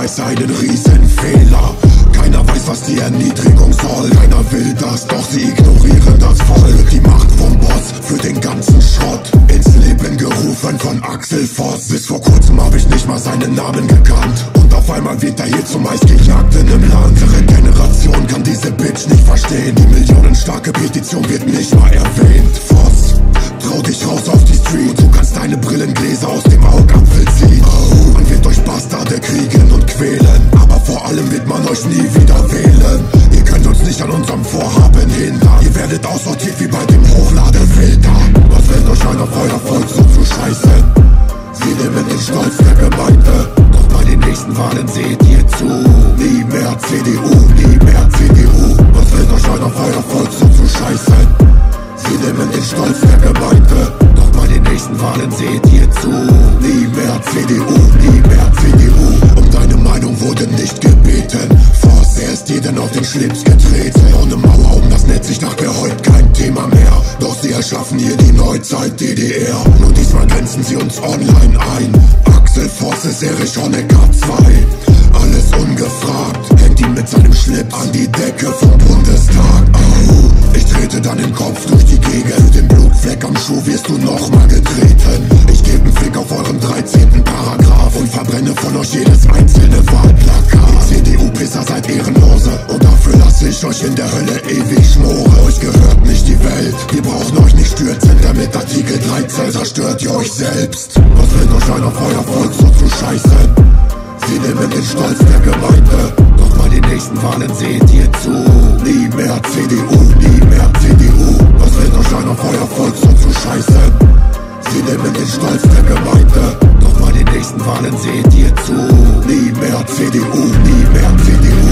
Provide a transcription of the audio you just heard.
scheiße, einen Riesenfehler. Keiner weiß, was die Erniedrigung soll. Keiner will das, doch sie ignorieren das voll. Die Macht vom Boss für den ganzen Schrott. Ins Leben gerufen von Axel Voss. Bis vor kurzem hab ich nicht mal seinen Namen gekannt. Und auf einmal wird er hier zum meistgejagten im Land. Unsere Generation kann diese Bitch nicht verstehen. Die millionenstarke Petition wird nicht mal erwähnt. Voss, trau dich raus auf die Street. Du kannst deine Brillengläser aus dem Augapfel ziehen. Oh, man wird euch Bastarde kriegen und quälen. Aber vor allem wird man euch nie wieder wählen. Ihr könnt uns nicht an unserem Vorhaben hindern. Ihr werdet aussortiert wie bei dem Hochladenfilter. Was fällt euch ein, auf euer Volk so zu scheißen? Sie nehmen den Stolz der Gemeinde. Doch bei den nächsten Wahlen seht ihr zu. Nie mehr CDU, nie mehr CDU. Was fällt euch ein, auf euer Volk so zu scheißen? Sie nehmen den Stolz der Gemeinde. Doch bei den nächsten Wahlen seht ihr zu. Nie mehr CDU, nie mehr CDU. Um deine Meinung wurde nicht gebeten. Voss, er ist jeden auf den Schlips getreten. Ohne Mauer um das Netz, ich dachte heute kein Thema mehr. Doch sie erschaffen hier die Neuzeit DDR. Nur diesmal grenzen sie uns online ein. Axel Voss ist Erich Honecker 2. Alles ungefragt, hängt ihn mit seinem Schlips an die Decke vom Bundestag. Au, ich trete dann im Kopf durch die Gegend. Den Blutfleck am Schuh wirst du nochmal getreten. Ich gebe einen Fick auf euren 13. Paragraph und verbrenne von euch jedes einzelne Wahlplakat. Die CDU-Pisser seid Ehrenlose und dafür lasse ich euch in der Hölle ewig schmoren. Euch gehört nicht die Welt, wir brauchen euch nicht stürzen, damit Artikel 13 zerstört ihr euch selbst. Was fällt euch ein, auf euer Volk so zu scheißen? Sie nehmen den Stolz der Gemeinde, doch bei den nächsten Wahlen seht ihr zu. Nie mehr CDU, nie mehr CDU. Was fällt euch ein, auf euer Volk so zu scheißen? Sie nehmen den Stolz der Gemeinde, doch bei den nächsten Wahlen seht ihr zu. Nie mehr CDU, nie mehr CDU.